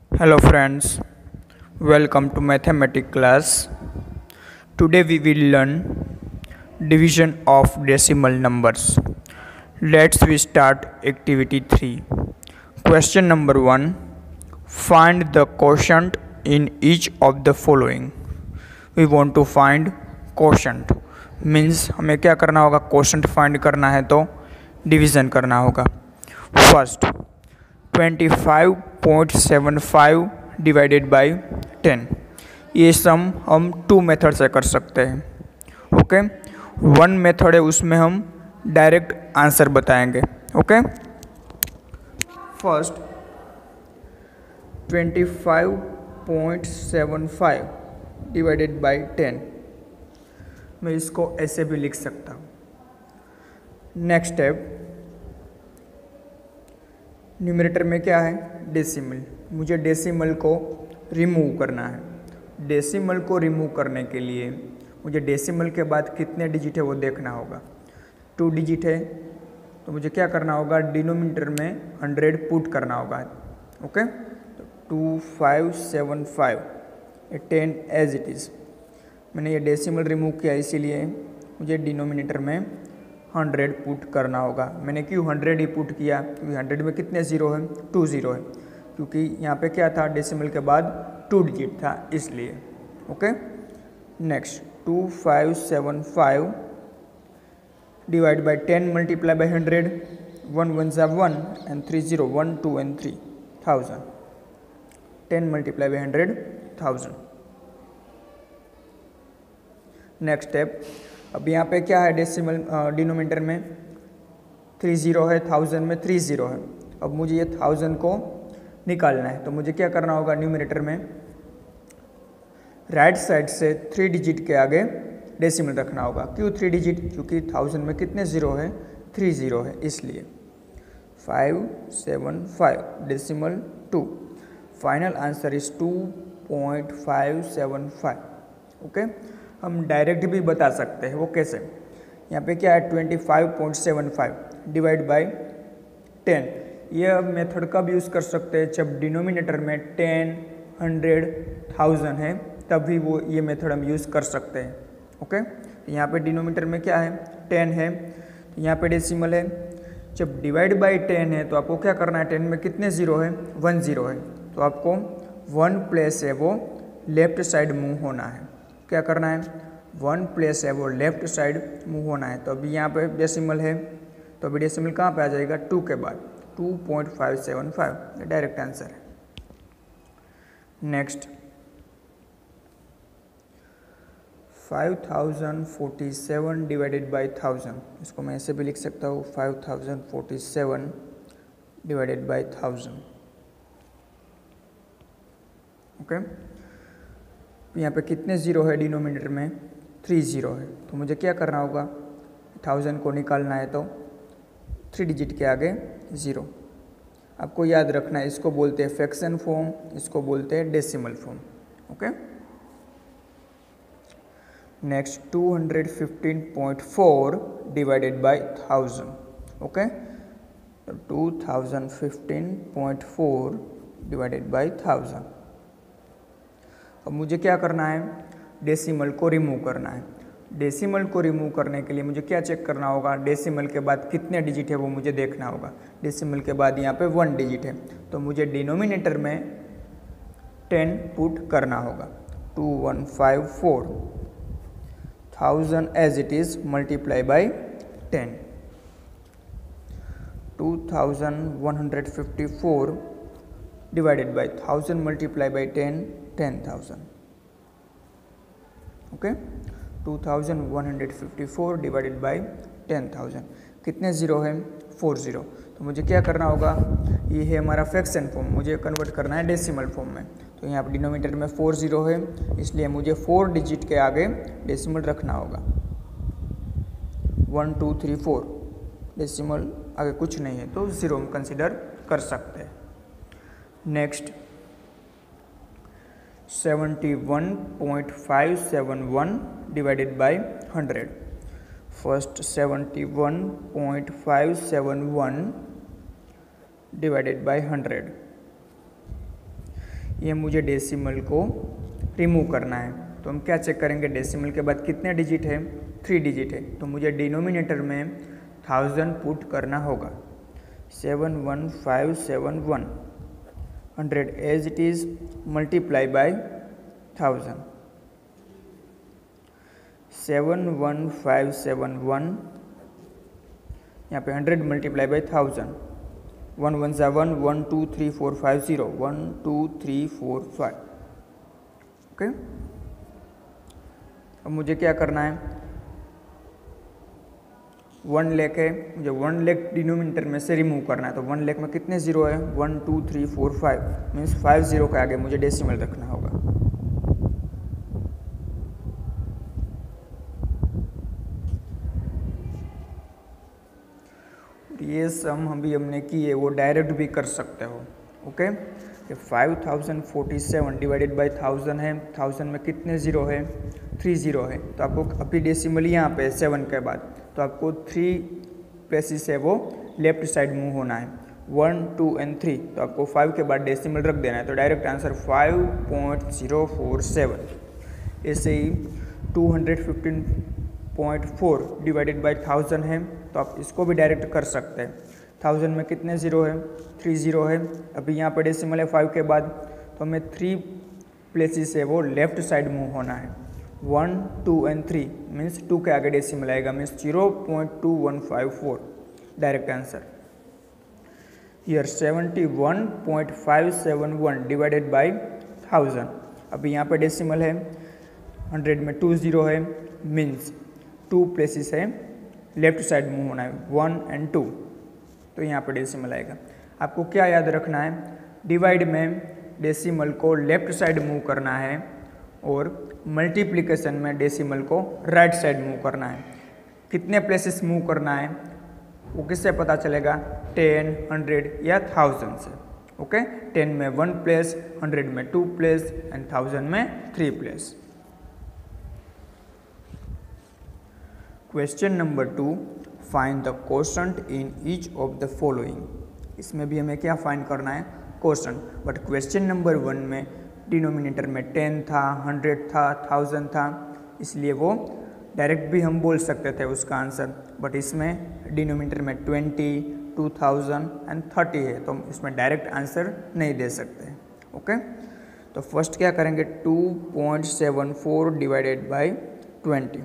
Hello friends, welcome to mathematics class. Today we will learn division of decimal numbers. Let's we start activity 3. Question number 1. Find the quotient in each of the following. We want to find quotient. Means हमें क्या करना होगा, quotient find करना है तो division करना होगा. First 25.75 divided by 10. ये सम हम 2 मेथड से कर सकते हैं. ओके, 1 मेथड है उसमें हम डायरेक्ट आंसर बताएंगे. Okay, first 25.75 divided by 10. मैं इसको ऐसे भी लिख सकता हूँ. नेक्स्ट स्टेप, न्यूमरेटर में क्या है, डेसिमल. मुझे डेसिमल को रिमूव करना है. डेसिमल को रिमूव करने के लिए मुझे डेसिमल के बाद कितने डिजिट है वो देखना होगा. 2 डिजिट है तो मुझे क्या करना होगा, डिनोमिनेटर में 100 पुट करना होगा. ओके, तो 2575 10 एज इट इज़. मैंने ये डेसिमल रिमूव किया इसीलिए मुझे डिनोमिनेटर में 100 पुट करना होगा. मैंने क्यों 100 ही पुट किया, क्योंकि 100 में कितने ज़ीरो है, 2 ज़ीरो है, क्योंकि यहाँ पे क्या था, डेसिमल के बाद 2 डिजिट था इसलिए. Okay, next 2575 divide by 10 multiply by 100. 1 1 ज़ा 1 and 3 0 1 2 and 3 1000. 10 multiply by 100 1000. Next step, अब यहाँ पे क्या है, डेसिमल डिनोमिनेटर में 3 ज़ीरो है, 1000 में 3 ज़ीरो है. अब मुझे ये 1000 को निकालना है तो मुझे क्या करना होगा, न्यूमरेटर में राइट साइड से 3 डिजिट के आगे डेसिमल रखना होगा. क्यों 3 डिजिट, क्योंकि 1000 में कितने ज़ीरो है, 3 ज़ीरो है इसलिए. 575 decimal 2. Final answer is 2.575. Okay, हम डायरेक्ट भी बता सकते हैं. वो कैसे, यहाँ पे क्या है, 25.75 डिवाइड बाई 10. ये मेथड कब यूज़ कर सकते हैं, जब डिनोमिनेटर में 10 100 1000 है तभी वो ये मेथड हम यूज़ कर सकते हैं. ओके, तो यहाँ पे डिनोमिनेटर में क्या है, 10 है, तो यहाँ पे डेसिमल है. जब डिवाइड बाई 10 है तो आपको क्या करना है, 10 में कितने ज़ीरो है, 1 ज़ीरो है, तो आपको 1 प्लेस है वो लेफ्ट साइड मूव होना है. क्या करना है, 1 प्लेस है वो लेफ्ट साइड मूव होना है. तो अभी यहाँ पे डेसिमल है तो अभी डेसिमल कहाँ पे आ जाएगा, 2 के बाद. 2.575 डायरेक्ट आंसर है. Next 5047 divided by 1000. इसको मैं ऐसे भी लिख सकता हूँ, 5047 डिवाइडेड बाई 1000. ओके, यहाँ पे कितने ज़ीरो है, डिनोमिनेटर में 3 ज़ीरो है, तो मुझे क्या करना होगा, 1000 को निकालना है तो 3 डिजिट के आगे ज़ीरो. आपको याद रखना है, इसको बोलते हैं फ्रैक्शन फॉर्म, इसको बोलते हैं decimal form. Okay, next 215.4 divided by 1000. Okay, 2015.4 divided by 1000. अब मुझे क्या करना है, डेसिमल को रिमूव करना है. डेसिमल को रिमूव करने के लिए मुझे क्या चेक करना होगा, डेसिमल के बाद कितने डिजिट है वो मुझे देखना होगा. डेसिमल के बाद यहाँ पे 1 डिजिट है तो मुझे डिनोमिनेटर में 10 पुट करना होगा. 2154 1000 as it is multiply by 10. 2154 divided by 1000 multiply by 10 10,000. Okay, 2154 divided by 10,000. कितने ज़ीरो है, 4 ज़ीरो. तो मुझे क्या करना होगा, ये है हमारा फ्रैक्शन फॉर्म, मुझे कन्वर्ट करना है डेसिमल फॉर्म में. तो यहाँ पर डिनोमिनेटर में 4 ज़ीरो है इसलिए मुझे 4 डिजिट के आगे डेसिमल रखना होगा. 1 2 3 4 डेसिमल आगे कुछ नहीं है तो ज़ीरो हम कंसिडर कर सकते हैं. Next 71.571 divided by 100. First 71.571 divided by 100. ये मुझे डेसिमल को रिमूव करना है। तो हम क्या चेक करेंगे, डेसिमल के बाद कितने डिजिट है, 3 डिजिट है। तो मुझे डिनोमिनेटर में 1000 पुट करना होगा। 71571 100 as it is multiply by 1000। 71571 यहाँ पे 100 मल्टीप्लाई बाय 1000। 1 1 जा 1 1 2 3 4 5 0 1 2 3 4 5। ओके, अब मुझे क्या करना है, 1 लेके मुझे 1 लेख डिनोमिनेटर में से रिमूव करना है। तो 1 लेख में कितने जीरो है, 1 2 3 4 5, मीन्स 5 जीरो के आगे मुझे डेसिमल रखना होगा। ये सम हमने की है, वो डायरेक्ट भी कर सकते हो। ओके, ये 5047 डिवाइडेड बाय 1000 है। 1000 में कितने जीरो है, 3 जीरो है। तो आपको अभी डेसिमल यहाँ पे 7 के बाद, तो आपको 3 प्लेसेस है वो लेफ्ट साइड मूव होना है, 1 2 एंड 3। तो आपको 5 के बाद डेसिमल रख देना है। तो डायरेक्ट आंसर 5.047। ऐसे ही 215.4 डिवाइडेड बाय 1000 है, तो आप इसको भी डायरेक्ट कर सकते हैं। 1000 में कितने जीरो है, 3 जीरो है। अभी यहाँ पे डेसिमल है 5 के बाद, तो हमें 3 प्लेसेस है वो लेफ्ट साइड मूव होना है, 1 2 एंड 3, मीन्स 2 के आगे डेसिमल आएगा, means 0.2154। Direct answer here 71.571 divided by 1000। अभी यहाँ पे डेसिमल है, 100 में 2 जीरो है, मीन्स 2 प्लेसेस है लेफ्ट साइड मूव होना है, 1 एंड 2। तो यहाँ पे डेसिमल आएगा। आपको क्या याद रखना है, डिवाइड में डेसिमल को लेफ्ट साइड मूव करना है और मल्टीप्लिकेशन में डेसिमल को राइट साइड मूव करना है। कितने प्लेसेस मूव करना है वो किससे पता चलेगा, 10 100 या 1000 से। ओके, 10 में 1 प्लेस, 100 में 2 प्लेस एंड 1000 में 3 place. Question number 2, find the quotient in each of the following. इसमें भी हमें क्या फाइंड करना है, कोशंट। बट क्वेश्चन नंबर 1 में डिनोमिनेटर में 10 था, 100 था, 1000 था, इसलिए वो डायरेक्ट भी हम बोल सकते थे उसका आंसर। बट इसमें डिनोमिनेटर में 20, 2000 एंड 30 है, तो हम इसमें डायरेक्ट आंसर नहीं दे सकते। ओके, तो फर्स्ट क्या करेंगे, 2.74 divided by 20।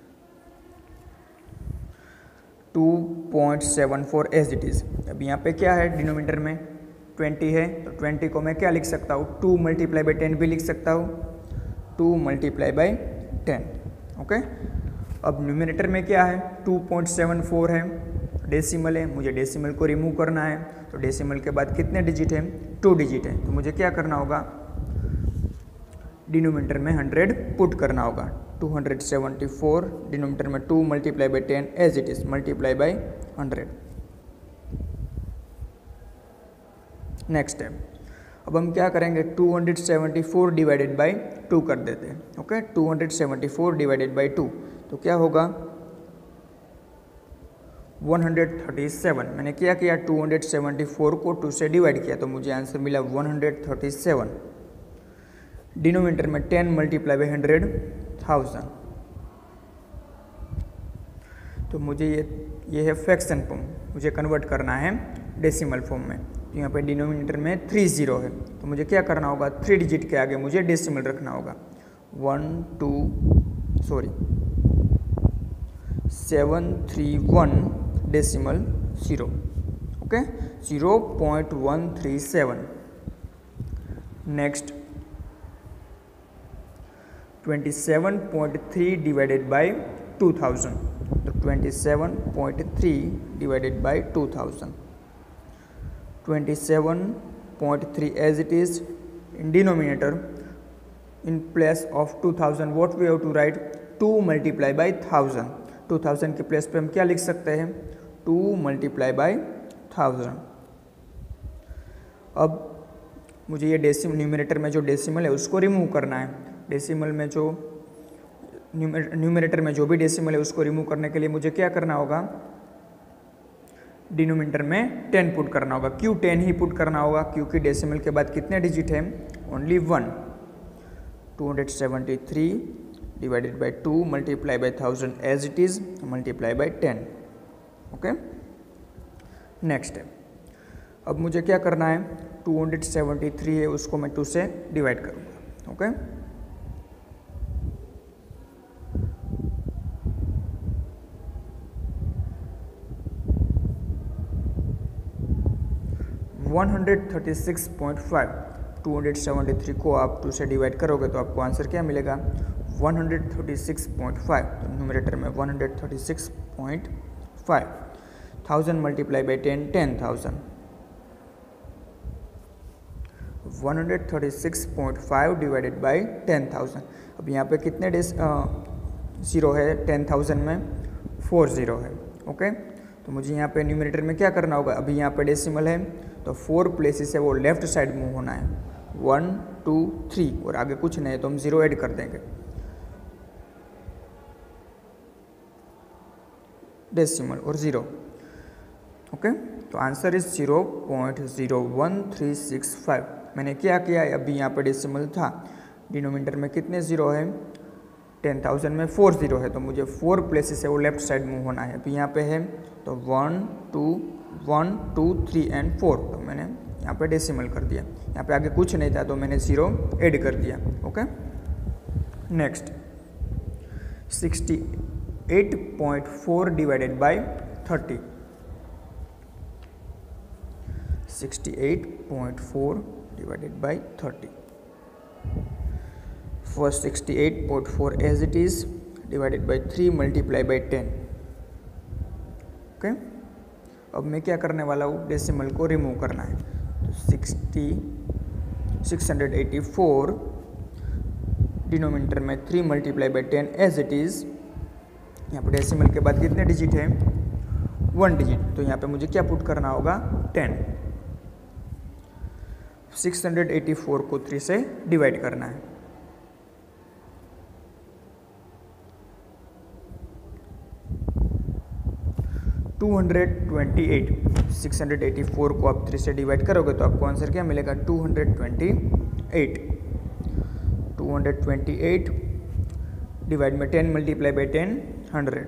2.74 as it is. अब यहाँ पे क्या है, डिनोमिनेटर में 20 है, तो 20 को मैं क्या लिख सकता हूँ, 2 मल्टीप्लाई बाई 10 भी लिख सकता हूँ, 2 मल्टीप्लाई बाई 10। ओके, अब न्यूमिनेटर में क्या है, 2.74 है, डेसिमल है, मुझे डेसिमल को रिमूव करना है। तो डेसिमल के बाद कितने डिजिट है, 2 डिजिट है। तो मुझे क्या करना होगा, डिनोमिनेटर में 100 पुट करना होगा। 274 डिनोमिनेटर में 2 multiply by 10 as it is multiply by 100। Next step, अब हम क्या करेंगे, 274 डिवाइडेड बाई 2 कर देते हैं। ओके, 274 डिवाइडेड बाई 2, तो क्या होगा, 137। मैंने क्या किया, 274 को 2 से डिवाइड किया, तो मुझे आंसर मिला 137। डिनोमिनेटर में 10 मल्टीप्लाई बाई 100, 1000। तो मुझे ये है फ्रैक्शन फॉर्म, मुझे कन्वर्ट करना है डेसिमल फॉर्म में। तो यहाँ पे डिनोमिनेटर में 3 जीरो है, तो मुझे क्या करना होगा, 3 डिजिट के आगे मुझे डेसिमल रखना होगा। 731 decimal 0। Okay, 0.137। Next 27.3 divided by 2000। तो 27.3 divided by 2000। 27.3 as it is in denominator, in place of 2000 what we have to write, 2 multiply by 1000। 2000 के प्लेस पे हम क्या लिख सकते हैं, 2 multiply by 1000। अब मुझे ये डेसिमल, न्यूमरेटर में जो डेसिमल है उसको रिमूव करना है। डेसिमल में जो न्यूमरेटर में जो भी डेसिमल है उसको रिमूव करने के लिए मुझे क्या करना होगा, डिनोमिनेटर में 10 पुट करना होगा। क्यों 10 ही पुट करना होगा, क्योंकि डेसिमल के बाद कितने डिजिट है, only 1. 273 divided by 2 multiply by 1000 as it is, multiply by 10. Okay, next है, अब मुझे क्या करना है, 273 है उसको मैं 2 से डिवाइड करूँगा. ओके, $136.5. 273 को आप 2 से डिवाइड करोगे तो आपको आंसर क्या मिलेगा, 136.5. तो न्यूमरेटर में 136.5. 1000 मल्टीप्लाई बाई 10, 10,000. 136.5 divided by 10,000. अब यहाँ पे कितने ज़ीरो है 10,000 में, 4 ज़ीरो है. ओके, तो मुझे यहाँ पे न्यूमरेटर में क्या करना होगा, अभी यहाँ पे डेसिमल है तो 4 प्लेसेस है वो लेफ्ट साइड मूव होना है. 1 2 3 और आगे कुछ नहीं है तो हम 0 ऐड कर देंगे. डेसिमल और 0. ओके, तो आंसर इज 0.01365. मैंने क्या किया है, अभी यहाँ पे डेसिमल था, डिनोमिनेटर में कितने ज़ीरो है, 10,000 में 4 ज़ीरो है तो मुझे 4 प्लेसेस है वो लेफ्ट साइड मूव होना है. अभी यहाँ पे है तो 1 2 3 एंड 4, तो मैंने यहाँ पे डेसिमल कर दिया. यहाँ पे आगे कुछ नहीं था तो मैंने 0 ऐड कर दिया. Okay, next 68.4 divided by 30. 68.4 divided by 30. First 68.4 as it is divided by 3 multiply by 10. Okay, अब मैं क्या करने वाला हूँ, डेसिमल को रिमूव करना है. तो 684 डिनोमिनेटर में 3 multiply by 10 as it is. यहाँ पर डेसिमल के बाद कितने डिजिट है, 1 डिजिट, तो यहाँ पे मुझे क्या पुट करना होगा, 10. 684 को 3 से डिवाइड करना है. $228. 684 को आप 3 से डिवाइड करोगे तो आपको आंसर क्या मिलेगा, 228. 228 डिवाइड में 10 मल्टीप्लाई बाई 10, 100.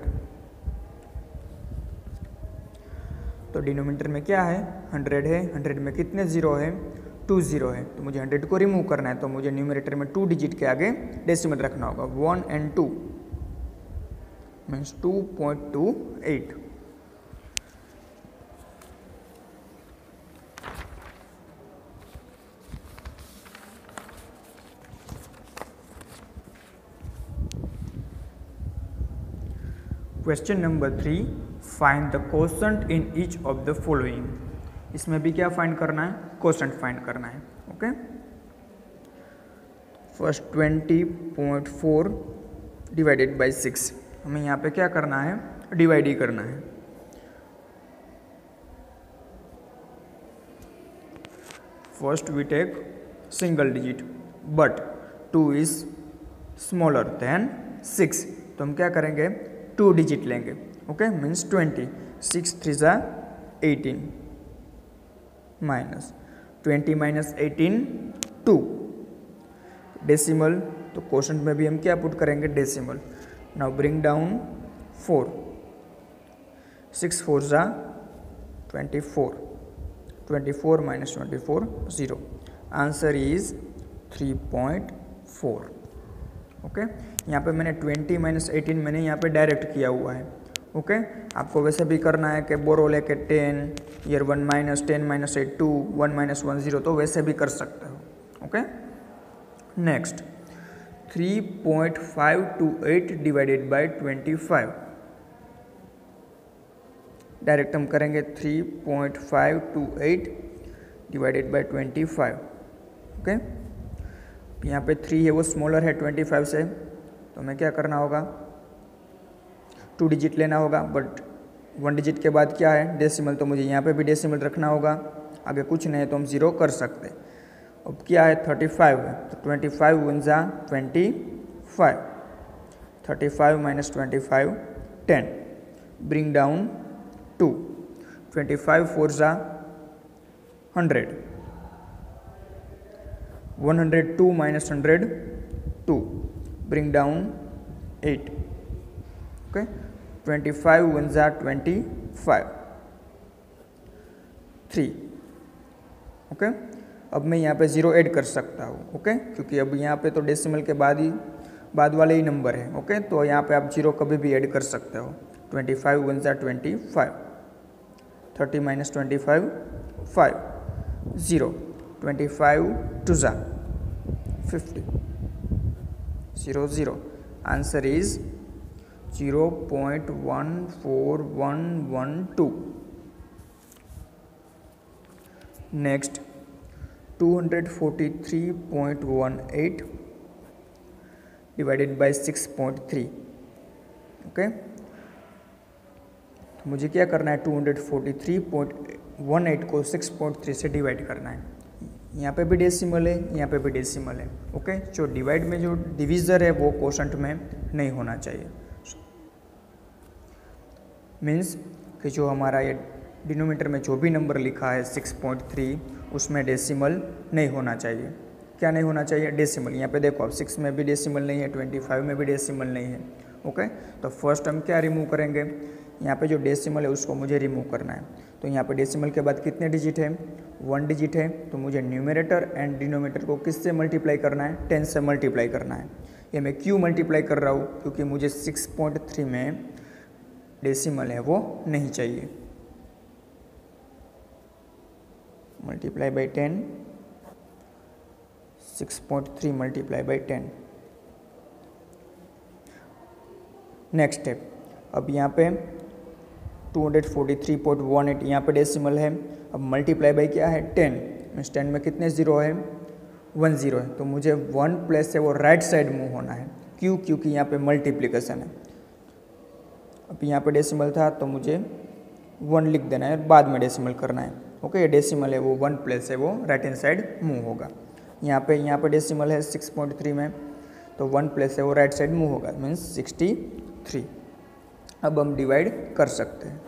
तो डिनोमिनेटर में क्या है, 100 है. 100 में कितने ज़ीरो है, 2 ज़ीरो है, तो मुझे 100 को रिमूव करना है. तो मुझे न्यूमरेटर में 2 डिजिट के आगे डेसिमल रखना होगा. 1 and 2 means 2.28. Question number 3, find the quotient in each of the following. इसमें भी क्या फाइंड करना है, कोशेंट फाइंड करना है. Okay, first 20.4 divided by 6. हमें यहाँ पे क्या करना है, डिवाइड ही करना है. First we take single digit but 2 is smaller than 6, तो हम क्या करेंगे, 2 डिजिट लेंगे. Okay, means 20. 6 3 ज़ा 18 माइनस 20 माइनस 18 2. डेसिमल, तो क्वोशंट में भी हम क्या पुट करेंगे, डेसिमल. Now bring down 4. 6 4 ज़ा 24. 24 माइनस 24 0. Answer is 3.4. ओके, यहाँ पे मैंने 20 माइनस 18 मैंने यहाँ पे डायरेक्ट किया हुआ है. ओके, आपको वैसे भी करना है कि बोरो लेके 10 ईयर 1 माइनस 10 माइनस 8 2 1 माइनस 1 0, तो वैसे भी कर सकते हो. Okay, next 3.528 divided by 25. Direct हम करेंगे 3.528 डिवाइडेड बाई 25. ओके, यहाँ पे 3 है वो स्मॉलर है 25 से, तो हमें क्या करना होगा, 2 डिजिट लेना होगा. बट 1 डिजिट के बाद क्या है, डेसिमल, तो मुझे यहाँ पे भी डेसिमल रखना होगा. आगे कुछ नहीं है तो हम 0 कर सकते. अब क्या है, 35 है, तो 25 1 ज़ा 25. 35 माइनस 25 10. Bring down 2. 25 4 ज़ा 100. 102 minus 102, bring down 8. Okay, 25 ones are 25, 3. Okay, अब मैं यहाँ पे 0 ऐड कर सकता हूँ. ओके, क्योंकि अब यहाँ पे तो डेसिमल के बाद वाले ही नंबर है. ओके, तो यहाँ पे आप 0 कभी भी ऐड कर सकते हो. 25 ones are 25, 30 minus 25, 5, 0, 25 twos are 50, 0, 0. Answer is 0.14112. Next, 243.18 divided by 6.3. Okay, तो मुझे क्या करना है, 243.18 को 6.3 से डिवाइड करना है. यहाँ पे भी डेसिमल है, यहाँ पे भी डेसिमल है. ओके, जो डिवाइड में जो डिविज़र है वो कोशेंट में नहीं होना चाहिए. मीन्स कि जो हमारा ये डिनोमिनेटर में जो भी नंबर लिखा है 6.3, उसमें डेसिमल नहीं होना चाहिए. क्या नहीं होना चाहिए? डेसिमल. यहाँ पे देखो अब 6 में भी डेसिमल नहीं है, 25 में भी डेसिमल नहीं है. ओके, तो फर्स्ट हम क्या रिमूव करेंगे, यहाँ पे जो डेसिमल है उसको मुझे रिमूव करना है. तो यहाँ पे डेसिमल के बाद कितने डिजिट है? 1 डिजिट है. तो मुझे न्यूमरेटर एंड डिनोमिनेटर को किससे मल्टीप्लाई करना है? 10 से मल्टीप्लाई करना है. ये मैं क्यों मल्टीप्लाई कर रहा हूँ? क्योंकि मुझे 6.3 में डेसिमल है वो नहीं चाहिए. Multiply by 10, 6.3 multiply by 10. Next step, अब यहाँ पे 243.18 यहाँ पे डेसिमल है. अब मल्टीप्लाई बाई क्या है? 10. मीन्स 10 में कितने ज़ीरो है? 1 ज़ीरो है. तो मुझे 1 प्लस से वो राइट साइड मूव होना है. क्यों? क्योंकि यहाँ पे मल्टीप्लिकेशन है. अब यहाँ पे डेसिमल था तो मुझे 1 लिख देना है, बाद में डेसिमल करना है. ओके, ये डेसिमल है वो 1 प्लस है वो राइट हैंड साइड मूव होगा. यहाँ पे डेसिमल है 6.3 में, तो 1 प्लस है वो राइट साइड मूव होगा. मीन्स 63. अब हम डिवाइड कर सकते हैं.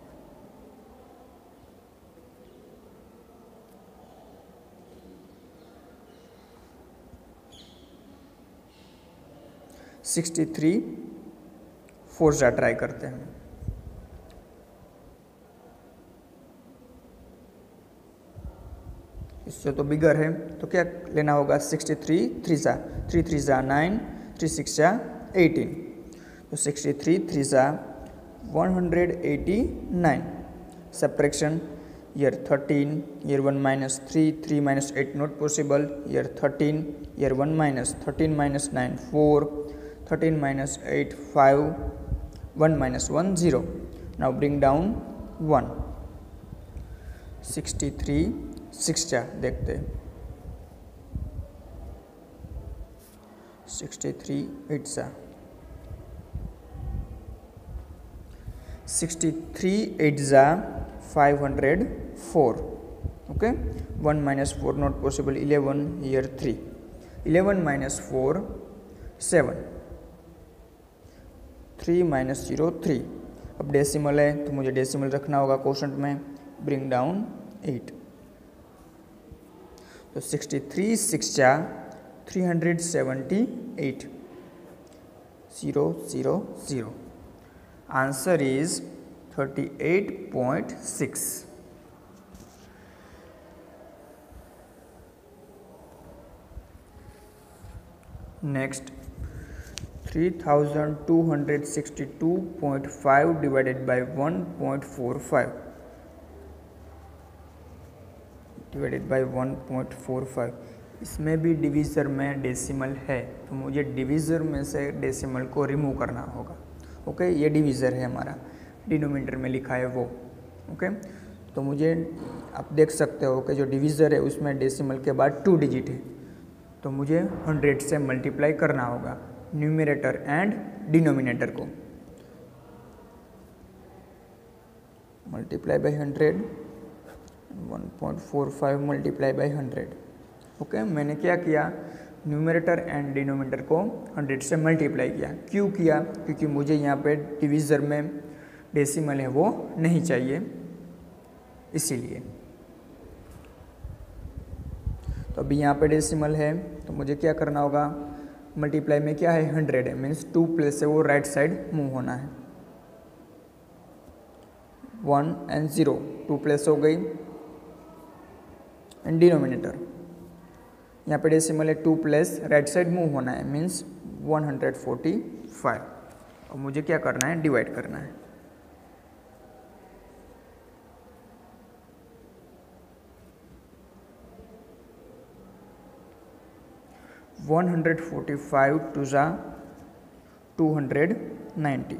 (63) 4 से ट्राई करते हैं. इससे तो बिगर है, तो क्या लेना होगा? 63 3 सा 3 3 सा 9, 3 6 सा 18. तो 63 3 सा 189. Subtraction, here 13, here 1 minus 3, 3 minus 8 not possible, here 13, here 1 minus 13 minus 9 4, 13 minus 8 5, 1 minus 1 0. Now bring down 1. 63 6 देखते हैं. 63 8 सा 63 8 सा 504. Okay, 1 minus 4 not possible, 11, here 3, 11 minus 4 7, 3 minus 0 3. अब डेसिमल है तो मुझे डेसिमल रखना होगा कोशेंट में. Bring down 8. तो 63 6 जा 378. 0 0 0. Answer is 38.6. Next, 3262.5 divided by 1.45 divided by 1.45. इसमें भी डिवीज़र में डेसिमल है, तो मुझे डिवीज़र में से डेसिमल को रिमूव करना होगा. ओके, ये डिवीज़र है हमारा, डिनोमिनेटर में लिखा है वो. ओके, तो मुझे आप देख सकते हो कि जो डिवीज़र है उसमें डेसिमल के बाद 2 डिजिट है, तो मुझे 100 से मल्टीप्लाई करना होगा न्यूमरेटर एंड डिनोमिनेटर को. Multiply by 100, 1.45 multiply by 100. Okay, मैंने क्या किया, न्यूमरेटर एंड डिनोमिनेटर को 100 से मल्टीप्लाई किया. क्यों किया? क्योंकि मुझे यहाँ पे डिवीज़र में डेसिमल है वो नहीं चाहिए, इसीलिए. तो अभी यहाँ पे डेसिमल है तो मुझे क्या करना होगा, मल्टीप्लाई में क्या है 100 है, मीन्स 2 प्लेस से वो राइट साइड मूव होना है। 1 and 0 2 प्लेस हो गई, एंड डिनोमिनेटर यहाँ पे डेसिमल है 2 प्लेस राइट साइड मूव होना है, मीन्स 145। और मुझे क्या करना है, डिवाइड करना है। वन 145 टू ज़ा 290,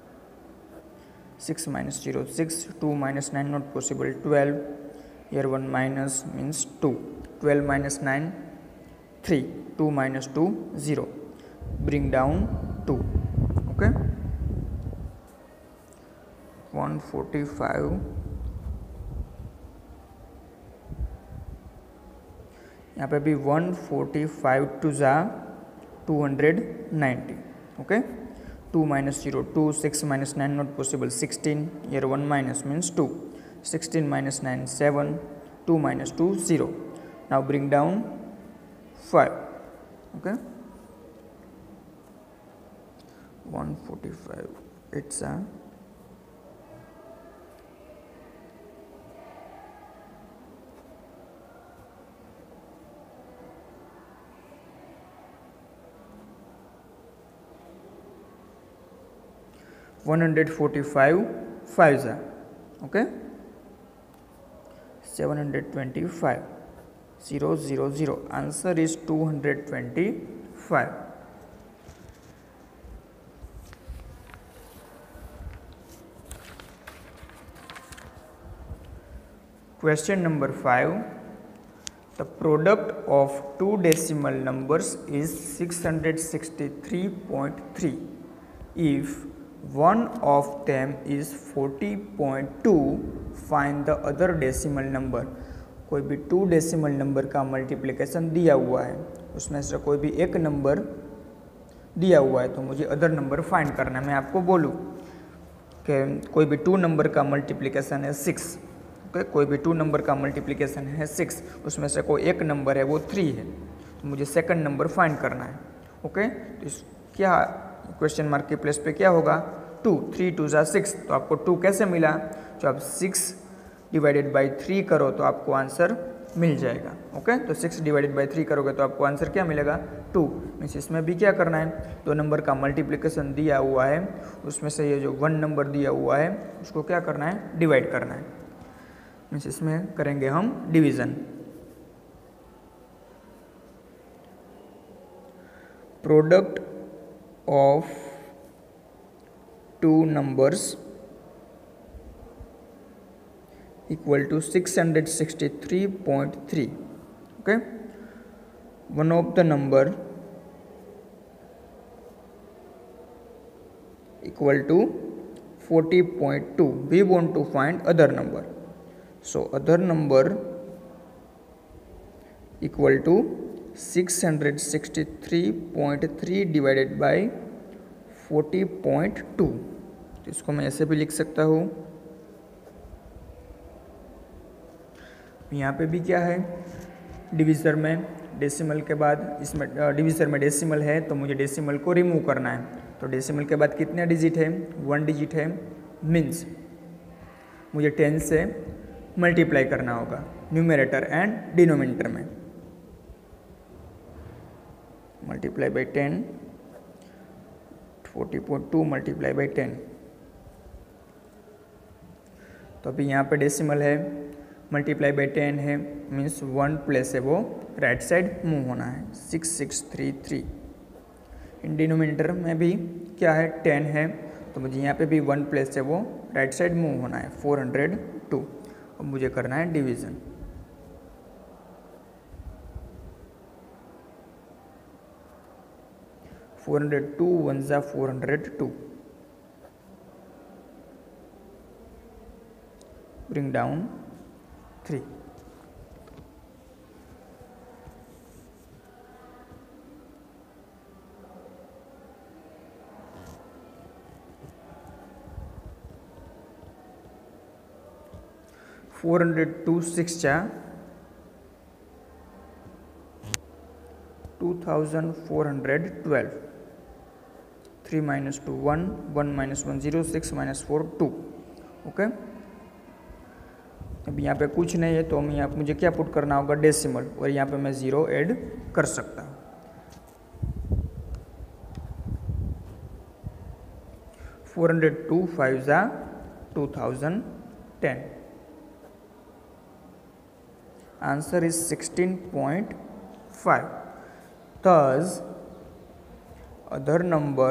6 minus 0 6, 2 minus 9 not possible, 12, here 1 minus means 2, 12 minus 9 3, 2 minus 2 0, bring down 2, okay, 145, यहाँ पे भी 145 टू ज़ा 290, okay, 2 minus 0 2, 6 minus 9 not possible, 16, here 1 minus means 2, 16 minus 9 7, 2 minus 2 0, now bring down 5, okay, 145 it's a 145 5s, okay, 725, 0 0 0, answer is 225. Question number 5, the product of two decimal numbers is 663.3 if one of them is 40.2, find the other decimal number। कोई भी 2 decimal number का multiplication दिया हुआ है, उसमें से कोई भी एक नंबर दिया हुआ है, तो मुझे अदर नंबर फाइंड करना है। मैं आपको बोलूँ कि कोई भी 2 नंबर का मल्टीप्लिकेशन है 6, ओके, कोई भी 2 नंबर का मल्टीप्लिकेशन है 6, उसमें से कोई एक नंबर है वो 3 है, तो मुझे सेकंड नंबर फाइंड करना है, ओके। तो इस क्या क्वेश्चन मार्क के प्लेस पे क्या होगा, 2, 3 2 ज़ा 6, तो आपको 2 कैसे मिला, जो आप 6 डिवाइडेड बाई 3 करो तो आपको आंसर मिल जाएगा, ओके। तो 6 डिवाइडेड बाई 3 करोगे तो आपको आंसर क्या मिलेगा, 2। मीन्स इसमें भी क्या करना है, 2 नंबर का मल्टीप्लिकेशन दिया हुआ है, उसमें से ये जो 1 नंबर दिया हुआ है उसको क्या करना है, डिवाइड करना है। मीन्स इसमें करेंगे हम division. Product of 2 numbers equal to 663.3, okay, one of the number equal to 40.2, we want to find other number, so other number equal to 663.3 divided by 40.2, तो इसको मैं ऐसे भी लिख सकता हूँ। यहाँ पे भी क्या है, डिविज़र में डेसिमल के बाद, इसमें डिविज़र में डेसिमल है तो मुझे डेसिमल को रिमूव करना है, तो डेसिमल के बाद कितने डिजिट है, 1 डिजिट है, मीन्स मुझे 10 से मल्टीप्लाई करना होगा न्यूमरेटर एंड डिनोमिनेटर में। मल्टीप्लाई बाई 10, 40.2 मल्टीप्लाई बाई 10, तो अभी यहाँ पे डेसिमल है, मल्टीप्लाई बाई 10 है, मीन्स 1 प्लेस है वो राइट साइड मूव होना है, 6633। इन डिनोमिनेटर में भी क्या है, 10 है, तो मुझे यहाँ पे भी 1 प्लेस है वो राइट साइड मूव होना है, 402। अब मुझे करना है डिवीज़न। फोर 402 1 ज़ा 402, bring down 3, $402 6 चा 2412, 3 minus 2 1, 1 minus 1 0, 6 minus 4 2। ओके, अब यहाँ पे कुछ नहीं है तो हम यहाँ मुझे क्या पुट करना होगा, डेसिमल, और यहाँ पे मैं 0 ऐड कर सकता हूँ। फोर 402 5 जा 2010। Answer is 16.5. Thus, other number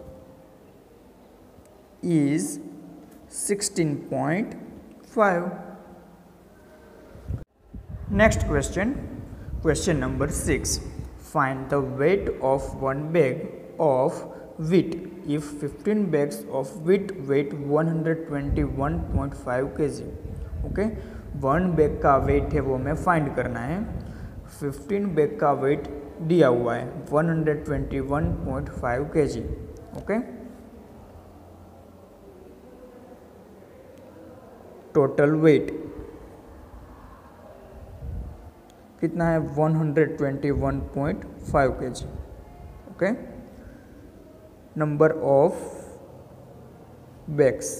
is 16.5. Next question, question number 6. Find the weight of one bag of wheat if 15 bags of wheat weight 121.5 kg. Okay, one bag का वेट है वो हमें फाइंड करना है। 15 बैग का wait दिया हुआ है 121.5 kg। ओके, टोटल वेट कितना है, 121.5 kg। Okay, number of bags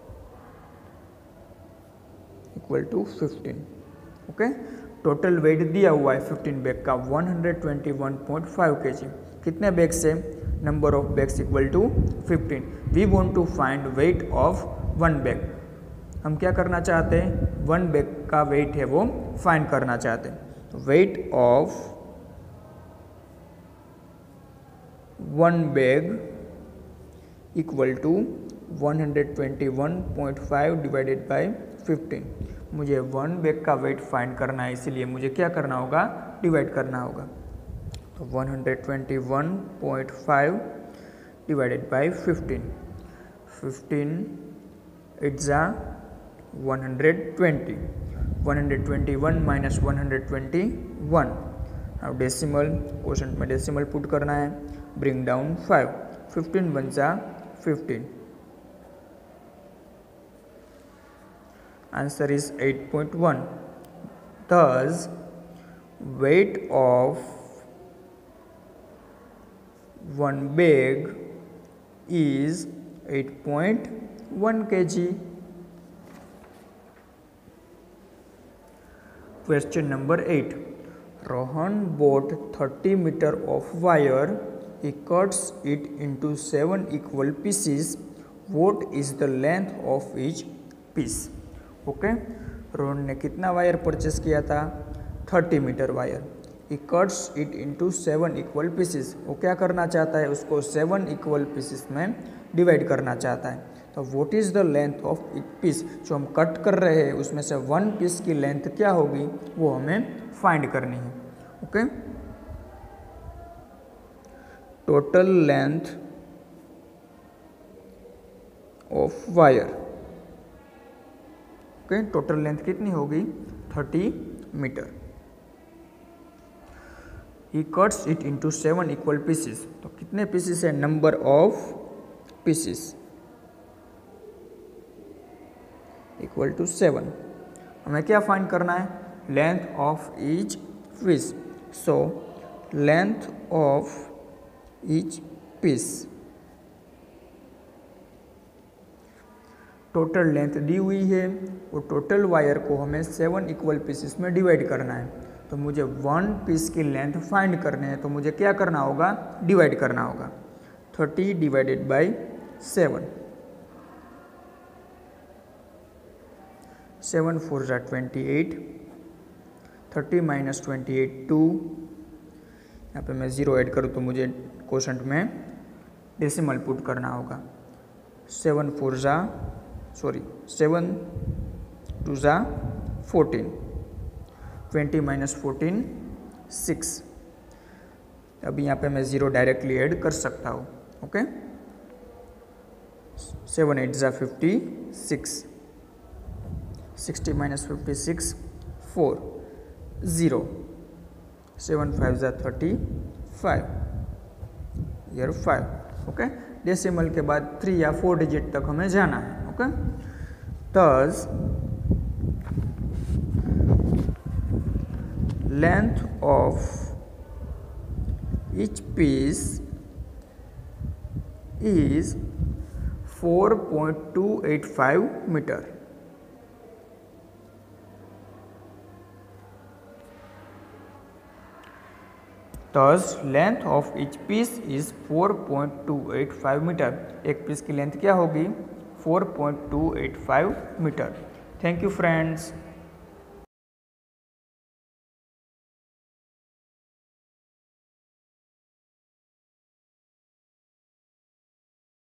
equal to 15। Okay, total weight दिया हुआ है 15 बैग का 121.5 kg। कितने बैग से, number of bags equal to 15। We want to find weight of one bag. हम क्या करना चाहते हैं, वन बैग का वेट है वो फाइंड करना चाहते हैं। Weight of one bag equal to 121.5 divided by 15। मुझे वन बैग का वेट फाइंड करना है, इसीलिए मुझे क्या करना होगा, डिवाइड करना होगा। तो 121.5 डिवाइडेड बाय 15। 15 इट्स आ 120। 121 माइनस 121। अब डेसिमल, क्वोशंट में डेसिमल पुट करना है। Bring down 5। 15 वन जा 15। Answer is 8.1. Thus, weight of one bag is 8.1 kg. Question number 8. Rohan bought 30 meter of wire. He cuts it into 7 equal pieces. What is the length of each piece? Okay, Rohan ने कितना wire purchase किया था, 30 metre wire. He cuts it into 7 equal pieces. वो क्या करना चाहता है, उसको 7 इक्वल पीसेस में डिवाइड करना चाहता है। तो what is the length of each piece, जो हम कट कर रहे हैं उसमें से वन पीस की लेंथ क्या होगी वो हमें फाइंड करनी है। Okay, total length of wire. Okay, total length कितनी होगी, 30 metre. He cuts it into 7 equal pieces. तो कितने पीसेस है, number of pieces equal to 7। हमें क्या फाइंड करना है, length of each piece. So length of each piece, total length दी हुई है, वो टोटल वायर को हमें 7 इक्वल पीसेस में डिवाइड करना है। तो मुझे वन पीस की लेंथ फाइंड करने हैं, तो मुझे क्या करना होगा, डिवाइड करना होगा। 30 डिवाइडेड बाय 7। 7 4 जा 28। 30 माइनस 28 2। यहाँ पे मैं 0 ऐड करूँ तो मुझे क्वोशंट में डेसिमल पुट करना होगा। 7 2 जा 14। 20 माइनस 14 6। अभी यहाँ पे मैं 0 डायरेक्टली ऐड कर सकता हूँ। ओके, 7 8 जा 56। 60 माइनस 56 4 0। 7 5 जा 35 ईयर 5। ओके, डेसिमल के बाद 3 या 4 डिजिट तक हमें जाना है। Okay, thus length of each piece is 4.285 meter. Thus length of each piece is 4.285 metre. एक पीस की लेंथ क्या होगी? 4.285 मीटर. Thank you friends.